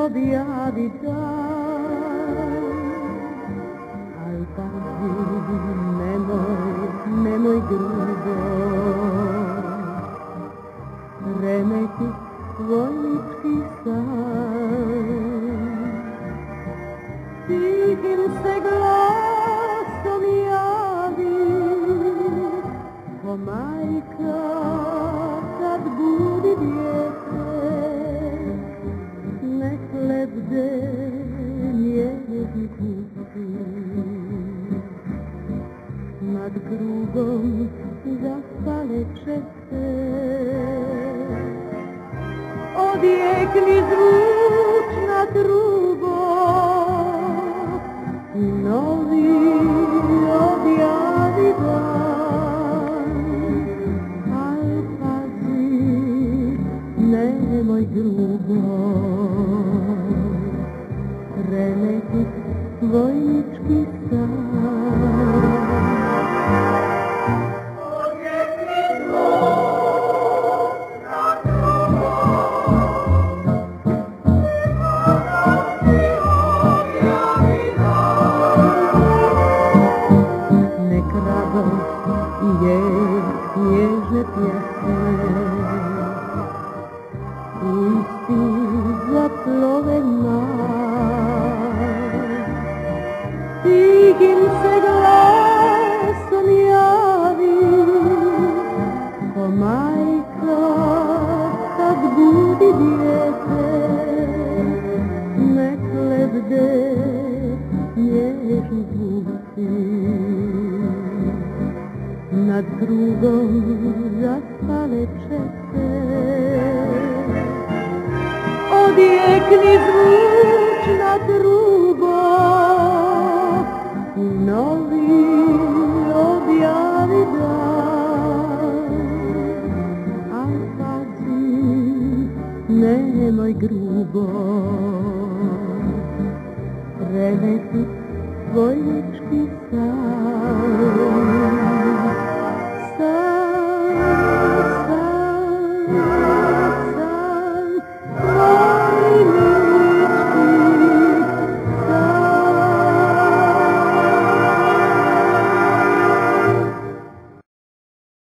objavi dan. Al pazi, nemoj grubo remeti vojnički san. Tihim se glasom javi ko majka kad budi dijete, nek lebde njeni kući nad krugom zaspale čete. Odjekni zvučna trubo, novi objavi dan. Al pazi, nemoj grubo remetit vojnički san. Nježne pjesme isti zaplove nas. Tihim se glasom javi ko majka kad budi dijete, nek lebde nježni zvuci nad krugom zaspale čete. Odjekni zvučna trubo, novi objavi dan. Al pazi, nemoj grubo remetit vojnički san.